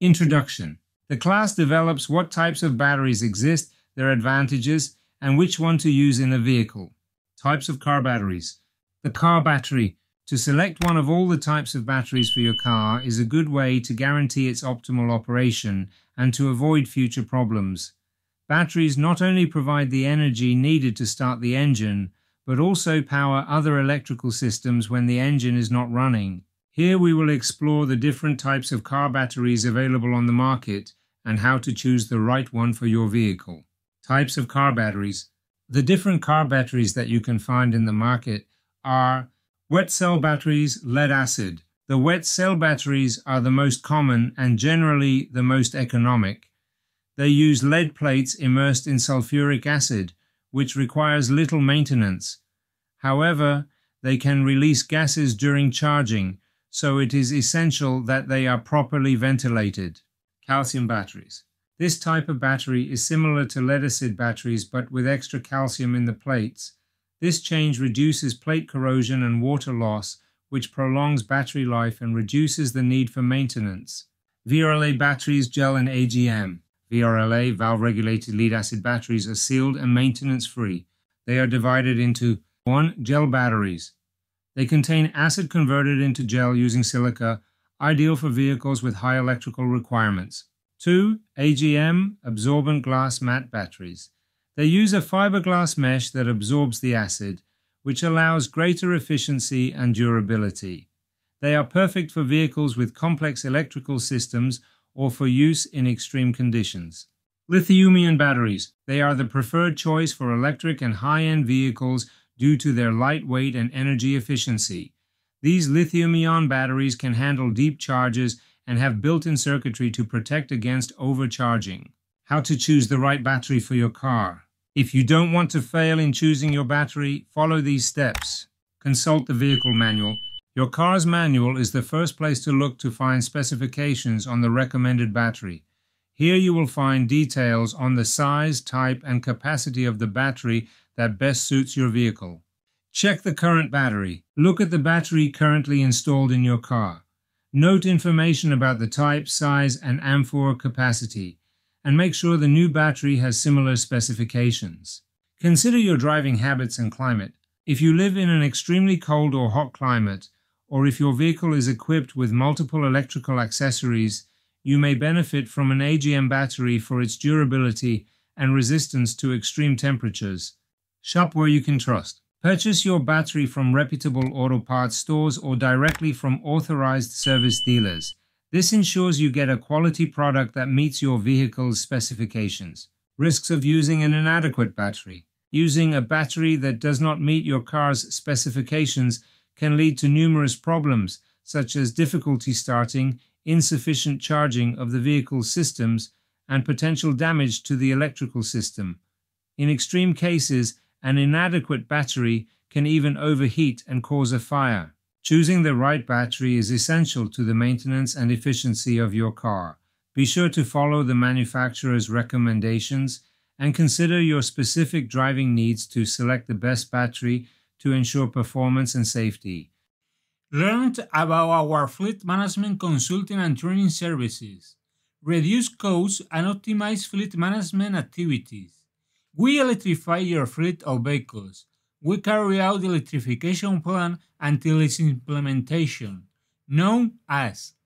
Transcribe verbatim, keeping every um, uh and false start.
Introduction. The class develops what types of batteries exist, their advantages, and which one to use in a vehicle. Types of car batteries. The car battery. To select one of all the types of batteries for your car is a good way to guarantee its optimal operation and to avoid future problems. Batteries not only provide the energy needed to start the engine, but also power other electrical systems when the engine is not running. Here we will explore the different types of car batteries available on the market and how to choose the right one for your vehicle. Types of car batteries. The different car batteries that you can find in the market are wet cell batteries, lead acid. The wet cell batteries are the most common and generally the most economic. They use lead plates immersed in sulfuric acid, which requires little maintenance. However, they can release gases during charging, so it is essential that they are properly ventilated. Calcium batteries. This type of battery is similar to lead acid batteries but with extra calcium in the plates. This change reduces plate corrosion and water loss, which prolongs battery life and reduces the need for maintenance. V R L A batteries, gel and A G M. V R L A, valve-regulated lead acid batteries, are sealed and maintenance-free. They are divided into one Gel batteries. They contain acid converted into gel using silica, ideal for vehicles with high electrical requirements. two A G M, absorbent glass matte batteries. They use a fiberglass mesh that absorbs the acid, which allows greater efficiency and durability. They are perfect for vehicles with complex electrical systems or for use in extreme conditions. Lithium-ion batteries. They are the preferred choice for electric and high-end vehicles due to their lightweight and energy efficiency. These lithium-ion batteries can handle deep charges and have built-in circuitry to protect against overcharging. How to choose the right battery for your car. If you don't want to fail in choosing your battery, follow these steps. Consult the vehicle manual. Your car's manual is the first place to look to find specifications on the recommended battery. Here you will find details on the size, type, and capacity of the battery that best suits your vehicle. Check the current battery. Look at the battery currently installed in your car. Note information about the type, size, and amphore capacity, and make sure the new battery has similar specifications. Consider your driving habits and climate. If you live in an extremely cold or hot climate, or if your vehicle is equipped with multiple electrical accessories, you may benefit from an A G M battery for its durability and resistance to extreme temperatures. Shop where you can trust. Purchase your battery from reputable auto parts stores or directly from authorized service dealers. This ensures you get a quality product that meets your vehicle's specifications. Risks of using an inadequate battery. Using a battery that does not meet your car's specifications can lead to numerous problems, such as difficulty starting, insufficient charging of the vehicle's systems, and potential damage to the electrical system. In extreme cases, an inadequate battery can even overheat and cause a fire. Choosing the right battery is essential to the maintenance and efficiency of your car. Be sure to follow the manufacturer's recommendations and consider your specific driving needs to select the best battery to ensure performance and safety. Learn about our fleet management consulting and training services. Reduce costs and optimize fleet management activities. We electrify your fleet of vehicles. We carry out the electrification plan until its implementation, known as